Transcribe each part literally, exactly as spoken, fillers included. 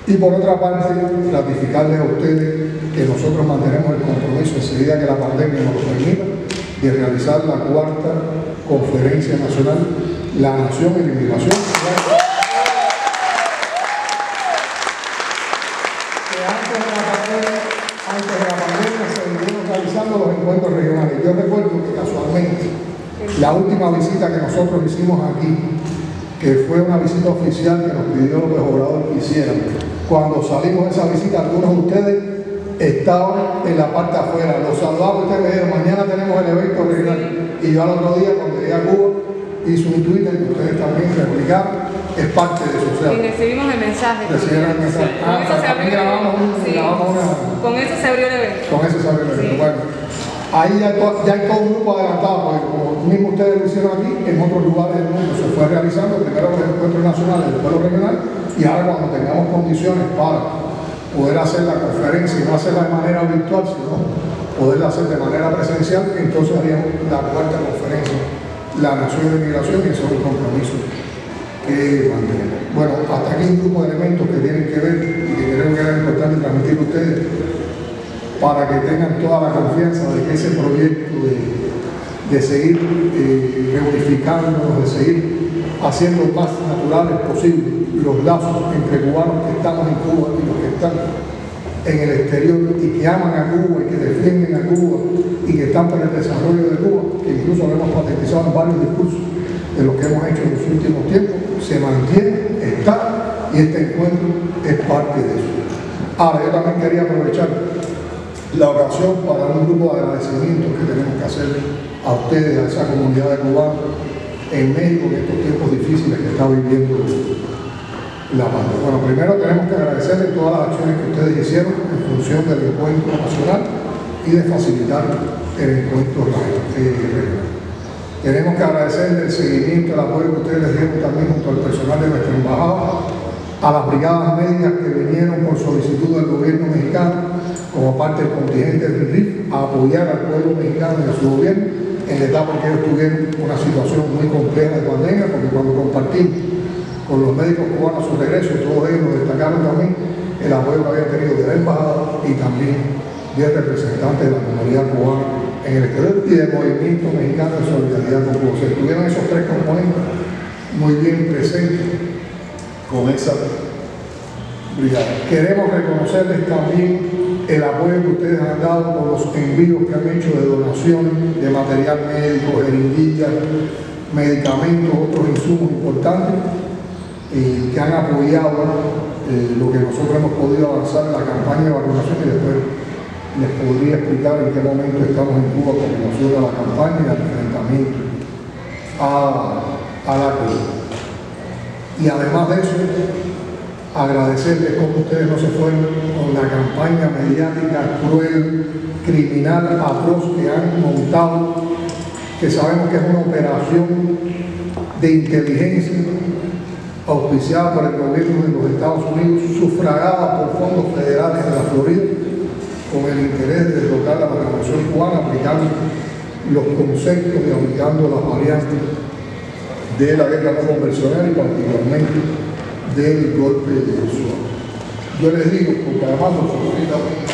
Y por otra parte, ratificarles a ustedes que nosotros mantenemos el compromiso, enseguida que la pandemia nos lo permita, de realizar la cuarta conferencia nacional, La Nación y la Inmigración. Que antes de la pandemia, antes de la pandemia se vinieron realizando los encuentros regionales. Yo recuerdo que casualmente la última visita que nosotros hicimos aquí, que fue una visita oficial que nos pidió López Obrador que hiciéramos, cuando salimos de esa visita, algunos de ustedes estaban en la parte afuera, los saludamos, ustedes me dijeron, mañana tenemos el evento regional, y yo al otro día, cuando llegué a Cuba, hice un Twitter que ustedes también replicaron, es parte de eso. O sea, y recibimos el mensaje. Recibieron el mensaje. Sí. Ah, Con eso se abrió, grabamos, un, sí. grabamos una... Con eso se abrió el evento. Con eso se abrió el evento. Sí. Bueno, ahí ya, ya hay todo un grupo adelantado, porque como mismo ustedes lo hicieron aquí, en otros lugares del mundo se fue realizando, primero los encuentros nacionales, después los regionales, y ahora cuando tengamos condiciones para poder hacer la conferencia y no hacerla de manera virtual, sino poderla hacer de manera presencial, entonces haríamos la cuarta conferencia, La Nación y la Inmigración, y eso es un compromiso que mantenemos. Bueno, hasta aquí un grupo de elementos que tienen que ver y que creo que era importante transmitir a ustedes para que tengan toda la confianza de que ese proyecto de, de seguir eh, reunificándonos, de seguir haciendo más naturales posible los lazos entre cubanos que estamos en Cuba y los que están en el exterior y que aman a Cuba y que defienden a Cuba y que están por el desarrollo de Cuba, que incluso lo hemos patentizado en varios discursos de los que hemos hecho en los últimos tiempos, se mantiene, está, y este encuentro es parte de eso. Ahora, yo también quería aprovechar la ocasión para un grupo de agradecimientos que tenemos que hacer a ustedes, a esa comunidad de cubanos en México, en estos tiempos difíciles que está viviendo la pandemia. Bueno, primero tenemos que agradecerles todas las acciones que ustedes hicieron en función del encuentro nacional y de facilitar el encuentro regional. Tenemos que agradecerles el seguimiento, el apoyo que ustedes les dieron también junto al personal de nuestra embajada, a las brigadas médicas que vinieron por solicitud del gobierno mexicano como parte del contingente del R I F a apoyar al pueblo mexicano y a su gobierno en la etapa en que ellos tuvieron una situación muy compleja de pandemia, porque cuando compartimos con los médicos cubanos a su regreso, todos ellos nos destacaron también el apoyo que había tenido de la embajada y también de representantes de la comunidad cubana en el exterior y del movimiento mexicano de solidaridad con Cuba. Se tuvieron esos tres componentes muy bien presentes con esa brigada. Queremos reconocerles también el apoyo que ustedes han dado con los envíos que han hecho de donaciones de material médico, jeringuillas, medicamentos, otros insumos importantes eh, que han apoyado eh, lo que nosotros hemos podido avanzar en la campaña de vacunación, y después les podría explicar en qué momento estamos en Cuba con relación a la campaña y al enfrentamiento a, a la COVID. Y además de eso, agradecerles cómo ustedes no se fueron con la campaña mediática cruel, criminal, atroz que han montado, que sabemos que es una operación de inteligencia auspiciada por el gobierno de los Estados Unidos, sufragada por fondos federales de la Florida, con el interés de derrocar a la revolución cubana, aplicando los conceptos y aplicando las variantes de la guerra no convencional y particularmente del golpe de suelo. Yo les digo, porque además lo sufrí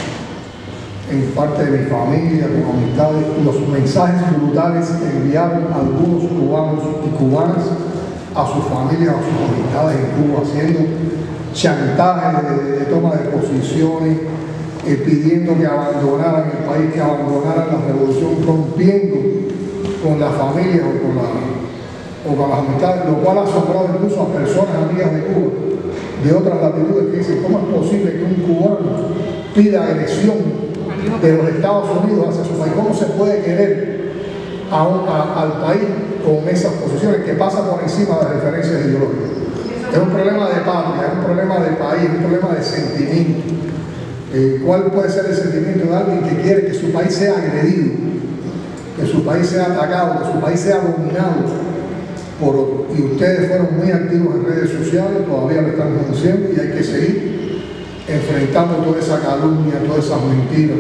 en parte de mi familia, con amistades, los mensajes brutales que enviaron algunos cubanos y cubanas a sus familias, a sus amistades en Cuba, haciendo chantaje de, de toma de posiciones, eh, pidiendo que abandonaran el país, que abandonaran la revolución, rompiendo con la familia o con, la, o con las amistades, lo cual ha asombrado incluso a personas amigas de Cuba, de otras latitudes, que dicen, ¿cómo es posible que un cubano pida agresión de los Estados Unidos hacia su país? ¿Cómo se puede querer a un, a, al país con esas posiciones que pasa por encima de las diferencias ideológicas? Es un problema de patria, es un problema de país, es un problema de sentimiento. Eh, ¿Cuál puede ser el sentimiento de alguien que quiere que su país sea agredido, que su país sea atacado, que su país sea dominado por otro? Y ustedes fueron muy activos en redes sociales, todavía lo están haciendo, y hay que seguir enfrentando toda esa calumnia, todas esas mentiras,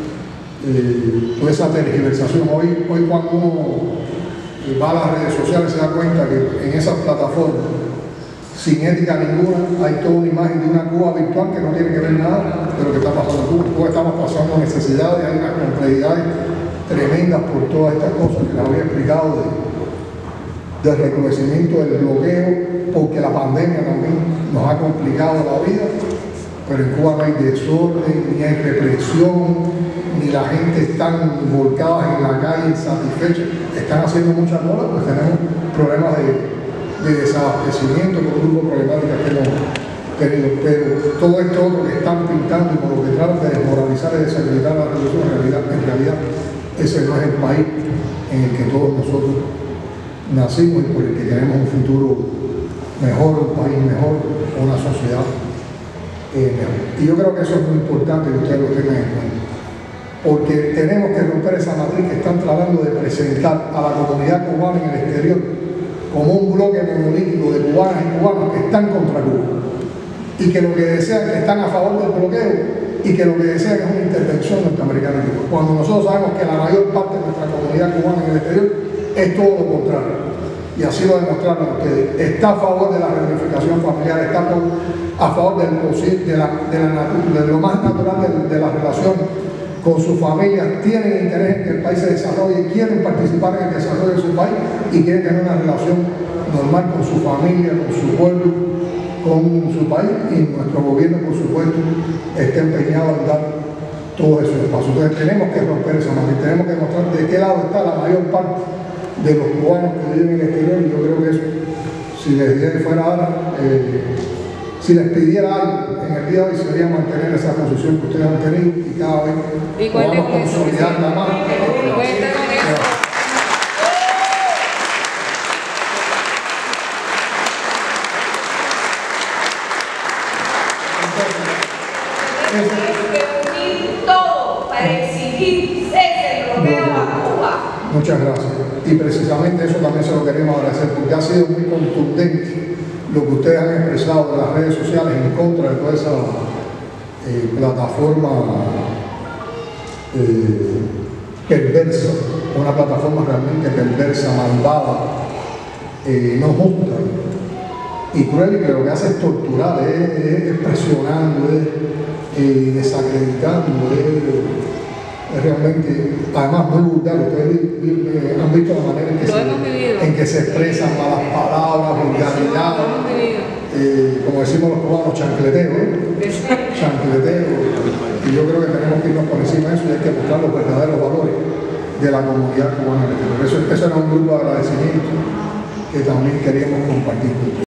eh, toda esa tergiversación. Hoy, hoy cuando uno va a las redes sociales se da cuenta que en esas plataformas sin ética ninguna. Hay toda una imagen de una Cuba virtual que no tiene que ver nada de lo que está pasando en Cuba. Cuba estamos pasando necesidades, hay unas complejidades tremendas por todas estas cosas que les había explicado de, del recrudecimiento del bloqueo, porque la pandemia también nos ha complicado la vida, pero en Cuba no hay desorden, ni hay represión, ni la gente está volcada en la calle insatisfecha, están haciendo muchas cosas, pues tenemos problemas de, de desabastecimiento, por un grupo de problemáticas que hemos tenido, pero todo esto otro que están pintando y con lo que tratan de desmoralizar y desacreditar la revolución, en realidad, en realidad ese no es el país en el que todos nosotros nacimos y por el que queremos un futuro mejor, un país mejor, una sociedad eh, mejor. Y yo creo que eso es muy importante que ustedes lo tengan en cuenta, porque tenemos que romper esa matriz que están tratando de presentar a la comunidad cubana en el exterior como un bloque monolítico de cubanas y cubanos que están contra Cuba y que lo que desean, que están a favor del bloqueo y que lo que desean es una intervención norteamericana en Cuba, cuando nosotros sabemos que la mayor parte de nuestra comunidad cubana en el exterior es todo lo contrario, y así lo demostraron ustedes. Está a favor de la reunificación familiar, está por, a favor del, de, la, de, la, de lo más natural de, de la relación con sus familias, tienen interés en que el país se desarrolle, quieren participar en el desarrollo de su país y quieren tener una relación normal con su familia, con su pueblo, con su país, y nuestro gobierno, por supuesto, está empeñado en dar todos esos espacios. Entonces tenemos que romper esa matriz, tenemos que demostrar de qué lado está la mayor parte de los cubanos que viven en el exterior, y yo creo que eso, si les diera fuera ahora, eh, si les pidiera algo en el día de hoy, sería mantener esa posición que ustedes han tenido y cada vez podamos consolidarla más. Reunir todo para exigir cese el bloqueo a Cuba. Muchas gracias. Y precisamente eso también se lo queremos agradecer, porque ha sido muy contundente lo que ustedes han expresado en las redes sociales en contra de toda esa eh, plataforma eh, perversa, una plataforma realmente perversa, malvada, eh, no justa y cruel, y que lo que hace es torturar, es, es, es presionando, es eh, desacreditando, es, es realmente, además muy vulgar. Ustedes eh, han visto la manera en que, se, en que se expresan malas palabras, vulgaridades, eh, como decimos los cubanos, chancleteo, ¿eh? chancleteo, y yo creo que tenemos que irnos por encima de eso y hay que mostrar los verdaderos valores de la comunidad cubana. Por eso, eso era un grupo de agradecimiento que también queríamos compartir.